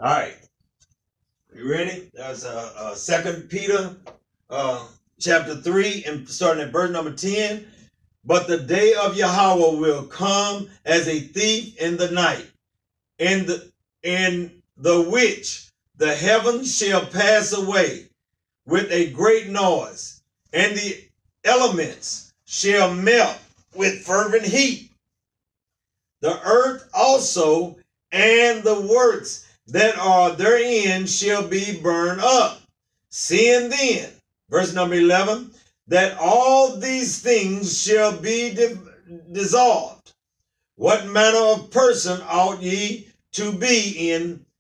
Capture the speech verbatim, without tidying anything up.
All right, you ready? That's uh, uh Second Peter, uh, chapter three, and starting at verse number ten. But the day of Yahweh will come as a thief in the night, in the in the which the heavens shall pass away with a great noise, and the elements shall melt with fervent heat. The earth also and the works that are therein shall be burned up. Seeing then, verse number eleven, that all these things shall be di- dissolved, what manner of person ought ye to be in